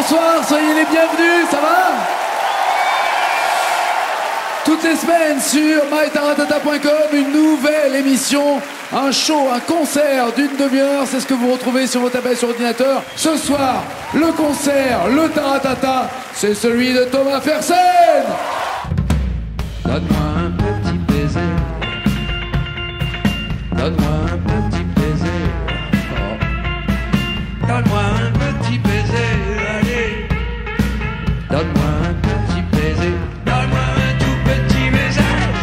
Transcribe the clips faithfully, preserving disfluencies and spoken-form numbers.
bonsoir, soyez les bienvenus, ça va? Toutes les semaines sur my taratata point com, une nouvelle émission, un show, un concert d'une demi-heure, c'est ce que vous retrouvez sur vos tablettes sur ordinateur. Ce soir, le concert, le taratata, c'est celui de Thomas Fersen. Donne-moi un petit baiser, donne-moi un petit baiser, oh. Donne-moi un petit baiser, allez. Donne-moi un petit baiser, donne-moi un tout petit baiser.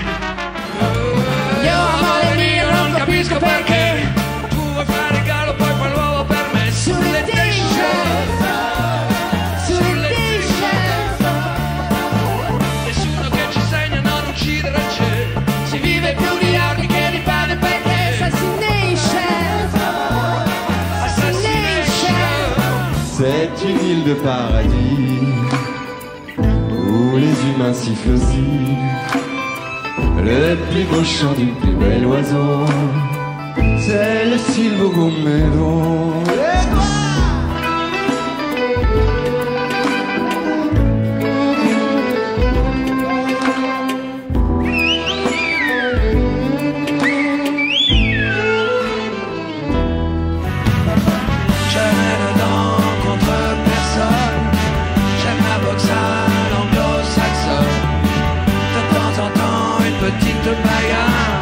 Io amore mio non capisco perché tu vuoi fare gallo poi fai l'uovo per me. Sulle t-shirt, sulle t-shirt, nessuno che ci insegna a non uccidere c'è. Si vive più di armi che di pane perché assassination, assassination. C'est une île de paradis où les humains sifflent aussi le plus beau chant du plus bel oiseau, c'est le silvo gomero. Jamais dedans contre personne, j'aime la boxe à l'anglo-saxonne. De temps en temps une petite bagarre,